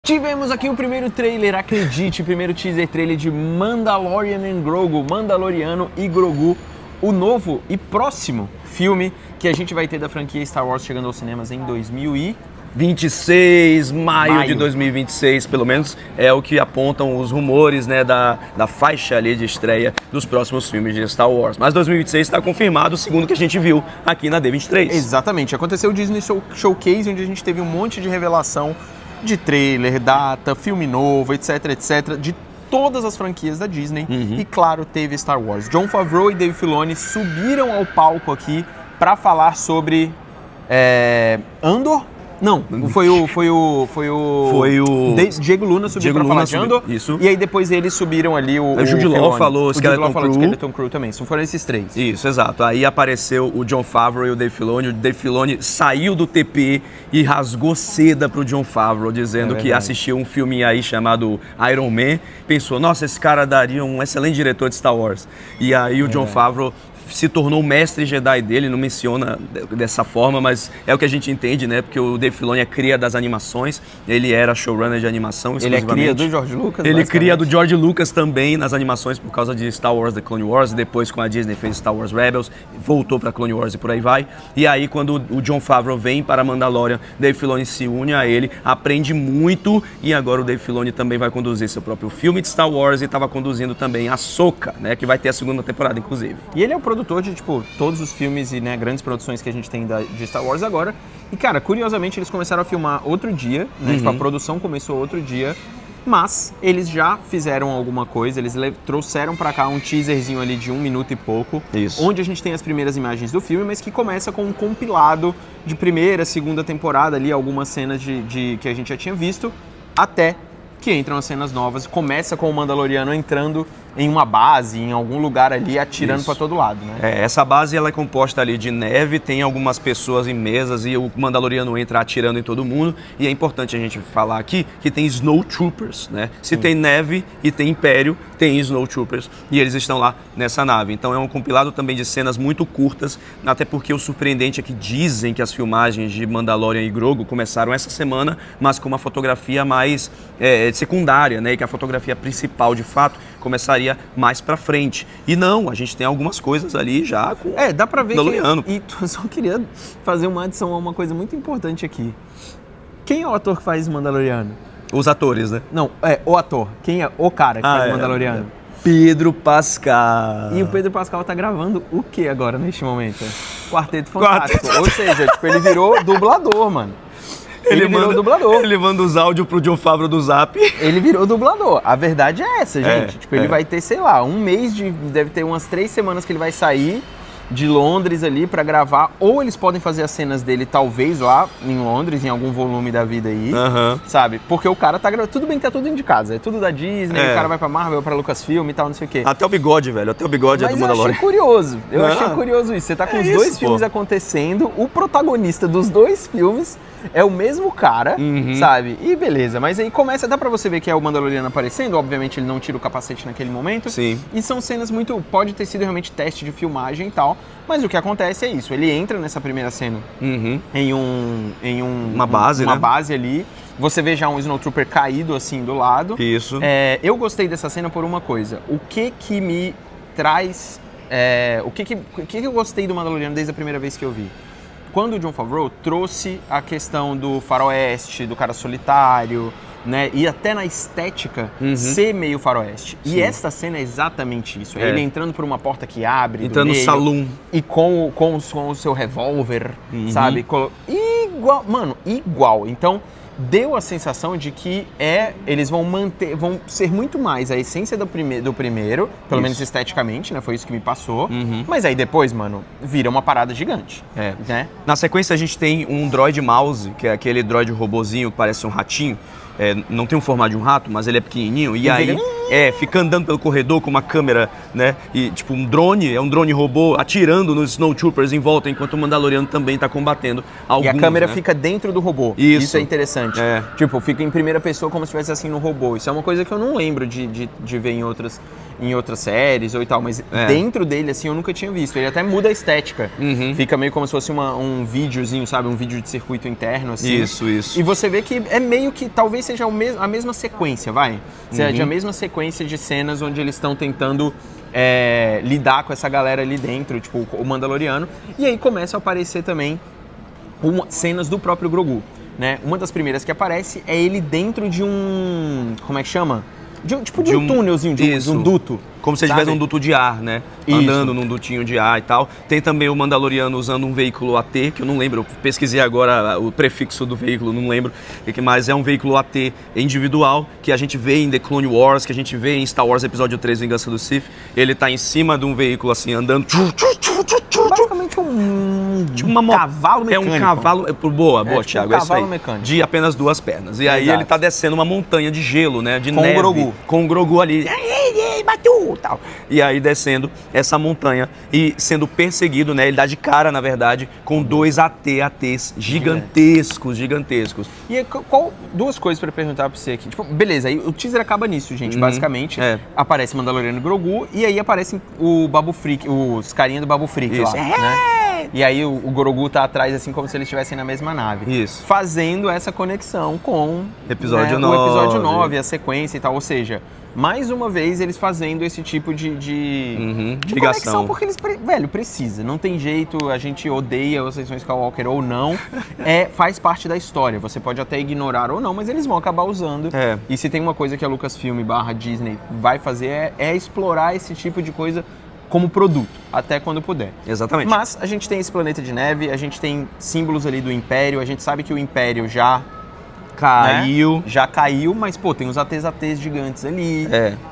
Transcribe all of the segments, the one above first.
Tivemos aqui o primeiro trailer, acredite, primeiro teaser trailer de Mandalorian and Grogu, Mandaloriano e Grogu, o novo e próximo filme que a gente vai ter da franquia Star Wars chegando aos cinemas em 2026, maio de 2026, pelo menos é o que apontam os rumores, né, da faixa ali de estreia dos próximos filmes de Star Wars. Mas 2026 está confirmado, segundo o que a gente viu aqui na D23. Exatamente, aconteceu o Disney Showcase, onde a gente teve um monte de revelação de trailer, data, filme novo, etc, etc, de todas as franquias da Disney. E claro, teve Star Wars. Jon Favreau e Dave Filoni subiram ao palco aqui para falar sobre Andor. Não, foi o Diego Luna subiu pra falar de Andor. Isso. E aí depois eles subiram ali o Jude Law falou Skeleton Crew também. Foram esses três. Isso, exato. Aí apareceu o Jon Favreau e o Dave Filoni. O Dave Filoni saiu do TP e rasgou seda pro Jon Favreau, dizendo que assistiu um filme aí chamado Iron Man. Pensou, nossa, esse cara daria um excelente diretor de Star Wars. E aí o Jon Favreau se tornou o mestre Jedi dele, não menciona dessa forma, mas é o que a gente entende, né? Porque o Dave Filoni é cria das animações, ele era showrunner de animação exclusivamente. Ele é cria do George Lucas? Ele cria do George Lucas também nas animações por causa de Star Wars The Clone Wars, e depois com a Disney fez Star Wars Rebels, voltou para Clone Wars e por aí vai. E aí quando o Jon Favreau vem para Mandalorian, Dave Filoni se une a ele, aprende muito, e agora o Dave Filoni também vai conduzir seu próprio filme de Star Wars e estava conduzindo também Ahsoka, né? Que vai ter a segunda temporada, inclusive. E ele é o produtor de, tipo, todos os filmes e, né, grandes produções que a gente tem de Star Wars agora. E, cara, curiosamente, eles começaram a filmar outro dia, né? Tipo, a produção começou outro dia, mas eles já fizeram alguma coisa, eles trouxeram pra cá um teaserzinho ali de 1 minuto e pouco, onde a gente tem as primeiras imagens do filme, mas que começa com um compilado de primeira, segunda temporada ali, algumas cenas que a gente já tinha visto, até que entram as cenas novas. Começa com o Mandaloriano entrando em uma base, em algum lugar ali, atirando para todo lado, né? Essa base ela é composta ali de neve, tem algumas pessoas em mesas e o Mandaloriano entra atirando em todo mundo. E é importante a gente falar aqui que tem Snowtroopers, né? Se tem neve e tem Império, tem Snowtroopers e eles estão lá nessa nave. Então é um compilado também de cenas muito curtas, até porque o surpreendente é que dizem que as filmagens de Mandalorian e Grogu começaram essa semana, mas com uma fotografia mais secundária, né? E que a fotografia principal, de fato, começaria mais pra frente. E não, a gente tem algumas coisas ali já com dá pra ver Mandaloriano. E só queria fazer uma adição a uma coisa muito importante aqui. Quem é o ator que faz Mandaloriano? Os atores, né? Não, o ator. Quem é o cara que faz Mandaloriano? Pedro Pascal. E o Pedro Pascal tá gravando o que agora, neste momento? Quarteto Fantástico. Ou seja, tipo, ele virou dublador, mano. Ele virou dublador. Ele manda os áudios pro Jon Favreau do Zap. Ele virou dublador. A verdade é essa, gente. Tipo, ele vai ter, sei lá, um mês deve ter umas 3 semanas que ele vai sair de Londres ali pra gravar. Ou eles podem fazer as cenas dele, talvez, lá em Londres, em algum volume da vida aí. Sabe? Porque o cara tá gravando. Tudo bem que tá tudo dentro de casa. É tudo da Disney, o cara vai pra Marvel, pra Lucasfilm e tal, não sei o quê. Até o bigode, velho. Até o bigode é do Mandalorian. Eu achei curioso. Eu achei curioso isso. Você tá com os dois filmes acontecendo, o protagonista dos dois filmes é o mesmo cara, sabe? E beleza, mas aí começa, dá pra você ver que é o Mandaloriano aparecendo, obviamente ele não tira o capacete naquele momento. Sim. E são cenas muito, pode ter sido realmente teste de filmagem e tal, mas o que acontece é isso, ele entra nessa primeira cena em uma base, uma base ali, você vê já um Snowtrooper caído assim do lado. Isso. Eu gostei dessa cena por uma coisa, o que me traz, o que eu gostei do Mandaloriano desde a primeira vez que eu vi? Quando o Jon Favreau trouxe a questão do faroeste, do cara solitário, né? E até na estética ser meio faroeste. Sim. E essa cena é exatamente isso. É ele entrando por uma porta que abre, entrando no salão. E com o seu revólver, sabe? Igual, mano, igual. Então, deu a sensação de que eles vão ser muito mais a essência do primeiro, pelo menos esteticamente, né? Foi isso que me passou. Mas aí depois, mano, vira uma parada gigante. Né? Na sequência a gente tem um droid mouse, que é aquele droid robozinho que parece um ratinho. Não tem um formato de um rato, mas ele é pequenininho. E aí fica andando pelo corredor com uma câmera, né? E tipo um drone robô atirando nos Snowtroopers em volta, enquanto o Mandaloriano também tá combatendo alguns, e a câmera né? fica dentro do robô. Isso é interessante. Tipo, fica em primeira pessoa como se estivesse assim no robô. Isso é uma coisa que eu não lembro de ver em outras em outras séries ou e tal, mas dentro dele, assim, eu nunca tinha visto. Ele até muda a estética. Fica meio como se fosse um videozinho, sabe? Um vídeo de circuito interno, assim. Isso. E você vê que é meio que, talvez seja a mesma sequência, vai? Seja a mesma sequência de cenas onde eles estão tentando lidar com essa galera ali dentro, tipo, o Mandaloriano. E aí começam a aparecer também cenas do próprio Grogu, né? Uma das primeiras que aparece é ele dentro de um... Como é que chama? De um túnelzinho, de um duto. Como se tivesse um duto de ar, né? Andando num dutinho de ar e tal. Tem também o Mandaloriano usando um veículo AT, que eu não lembro, eu pesquisei agora o prefixo do veículo, não lembro. Mas é um veículo AT individual, que a gente vê em The Clone Wars, que a gente vê em Star Wars Episódio 3, Vingança do Sith. Ele tá em cima de um veículo assim, andando... Basicamente cavalo mecânico. É um cavalo... Boa, Thiago, um cavalo mecânico. De apenas 2 pernas. E aí ele tá descendo uma montanha de gelo, né? De com neve. O Grogu. Com o Grogu ali. Batu! Tal. E aí descendo essa montanha e sendo perseguido, né? Ele dá de cara, na verdade, com 2 ATs gigantescos. E duas coisas pra perguntar pra você aqui. Tipo, beleza, aí o teaser acaba nisso, gente. Basicamente, aparece Mandaloriano e Grogu e aí aparecem o Babu Frick, os carinha do Babu Frick lá, né? E aí o Grogu tá atrás, assim, como se eles estivessem na mesma nave. Isso. Fazendo essa conexão com episódio 9. O episódio 9, a sequência e tal. Ou seja, mais uma vez eles fazendo esse tipo de ligação. Conexão, porque eles, precisa. Não tem jeito, a gente odeia os Ascensão Skywalker ou não. Faz parte da história. Você pode até ignorar ou não, mas eles vão acabar usando. E se tem uma coisa que a Lucasfilm / Disney vai fazer é explorar esse tipo de coisa como produto, até quando puder. Exatamente. Mas a gente tem esse planeta de neve, a gente tem símbolos ali do Império, a gente sabe que o Império já caiu. Né? Já caiu, mas, pô, tem os ATs gigantes ali.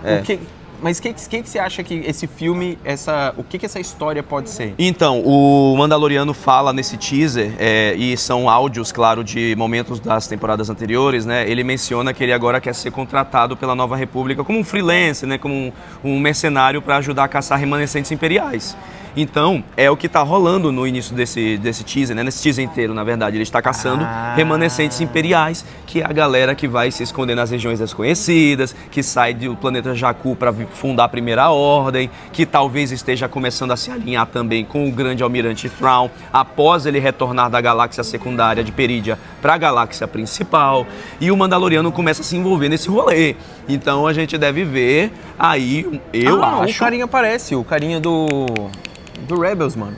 Mas o que você acha que esse filme, o que essa história pode ser? Então, o Mandaloriano fala nesse teaser, e são áudios, claro, de momentos das temporadas anteriores, né? Ele menciona que ele agora quer ser contratado pela Nova República como um freelancer, né? Como um mercenário para ajudar a caçar remanescentes imperiais. Então, é o que está rolando no início desse teaser, né? Nesse teaser inteiro, na verdade. Ele está caçando remanescentes imperiais, que é a galera que vai se esconder nas regiões desconhecidas, que sai do planeta Jakku para fundar a Primeira Ordem, que talvez esteja começando a se alinhar também com o grande almirante Thrawn, após ele retornar da galáxia secundária de Perídia para a galáxia principal. E o Mandaloriano começa a se envolver nesse rolê. Então, a gente deve ver aí, eu acho... O carinha aparece, o carinha do Rebels, mano.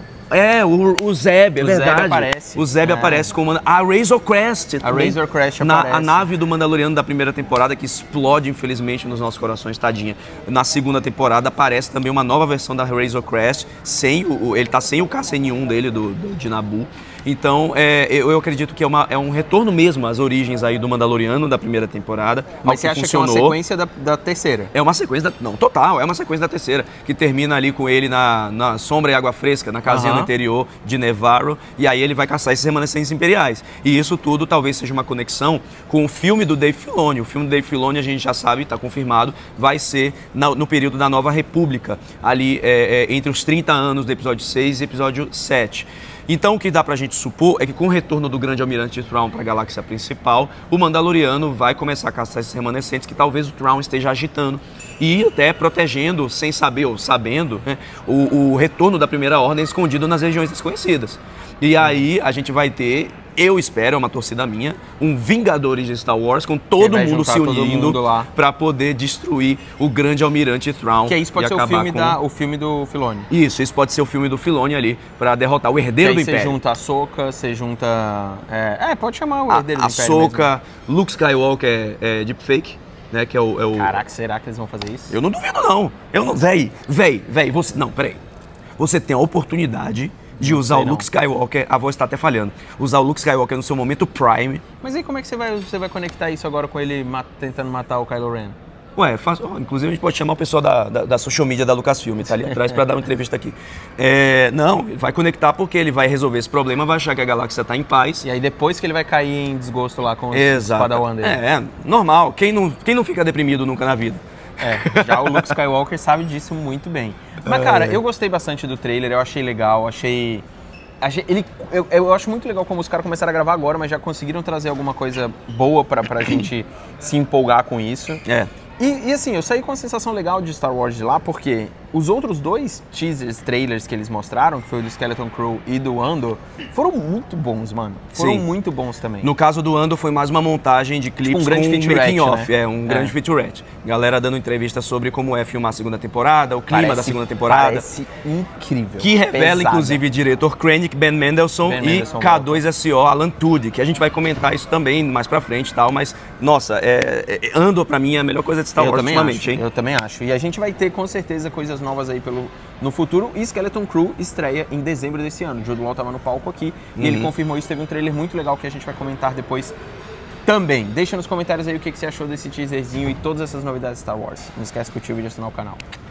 O Zeb, é verdade. Zeb aparece. O Zeb aparece com a Razor Crest. A Razor Crest aparece. A nave do Mandaloriano da primeira temporada, que explode, infelizmente, nos nossos corações, tadinha. Na segunda temporada aparece também uma nova versão da Razor Crest, ele tá sem o KC-N1 dele, de Naboo. Então, eu acredito que é um retorno mesmo às origens aí do Mandaloriano da primeira temporada. Mas você acha que é uma sequência da terceira? É uma sequência total, é uma sequência da terceira, que termina ali com ele na sombra e água fresca, na casinha no interior de Nevarro, e aí ele vai caçar esses remanescentes imperiais. E isso tudo talvez seja uma conexão com o filme do Dave Filoni. O filme do Dave Filoni, a gente já sabe, está confirmado, vai ser no período da Nova República, ali entre os 30 anos do episódio 6 e episódio 7. Então, o que dá pra gente supor é que com o retorno do grande almirante Thrawn para a galáxia principal, o Mandaloriano vai começar a caçar esses remanescentes que talvez o Thrawn esteja agitando e até protegendo, sem saber ou sabendo, né, o retorno da Primeira Ordem escondido nas regiões desconhecidas. E aí a gente vai ter, eu espero, é uma torcida minha, um Vingadores de Star Wars com todo mundo se unindo para poder destruir o grande almirante Thrawn. Que isso pode ser o filme do Filoni. Isso pode ser o filme do Filoni ali, para derrotar o herdeiro do Império. Você junta a Ahsoka, você junta... pode chamar o herdeiro do Império Ahsoka, Luke Skywalker é deepfake. Né, que é o... Caraca, será que eles vão fazer isso? Eu não duvido, não. Véi, você... Não, peraí. Você tem a oportunidade de usar o Luke Skywalker, a voz está até falhando, usar o Luke Skywalker no seu momento prime. Mas aí como é que você vai conectar isso agora com ele tentando matar o Kylo Ren? Ué, inclusive a gente pode chamar o pessoal da social media da Lucasfilm, tá ali atrás para dar uma entrevista aqui. Não, ele vai conectar porque ele vai resolver esse problema, vai achar que a galáxia tá em paz. E aí depois que ele vai cair em desgosto lá com os Padawan dele. Normal. Quem não fica deprimido nunca na vida? Já o Luke Skywalker sabe disso muito bem. Mas, cara, eu gostei bastante do trailer, eu achei legal, eu acho muito legal como os caras começaram a gravar agora, mas já conseguiram trazer alguma coisa boa pra gente se empolgar com isso. E assim, eu saí com uma sensação legal de Star Wars de lá, porque os outros dois teasers, trailers que eles mostraram, que foi o do Skeleton Crew e do Andor, foram muito bons, mano. Foram muito bons também. No caso do Andor, foi mais uma montagem de clipes um grande com featurette, making off, né? um grande featurette. Galera dando entrevista sobre como é filmar a segunda temporada, o clima da segunda temporada. Parece incrível. Que revela, inclusive, diretor Krennic, Ben Mendelsohn e K2SO, Alan Tudyk, que a gente vai comentar isso também mais pra frente e tal, mas, nossa, Andor pra mim é a melhor coisa de Star Wars ultimamente, hein? Eu também acho. E a gente vai ter, com certeza, coisas novas aí no futuro. E Skeleton Crew estreia em dezembro desse ano. O Jude Law tava no palco aqui e ele confirmou isso. Teve um trailer muito legal que a gente vai comentar depois também. Deixa nos comentários aí o que você achou desse teaserzinho e todas essas novidades de Star Wars. Não esquece de curtir o vídeo e assinar o canal.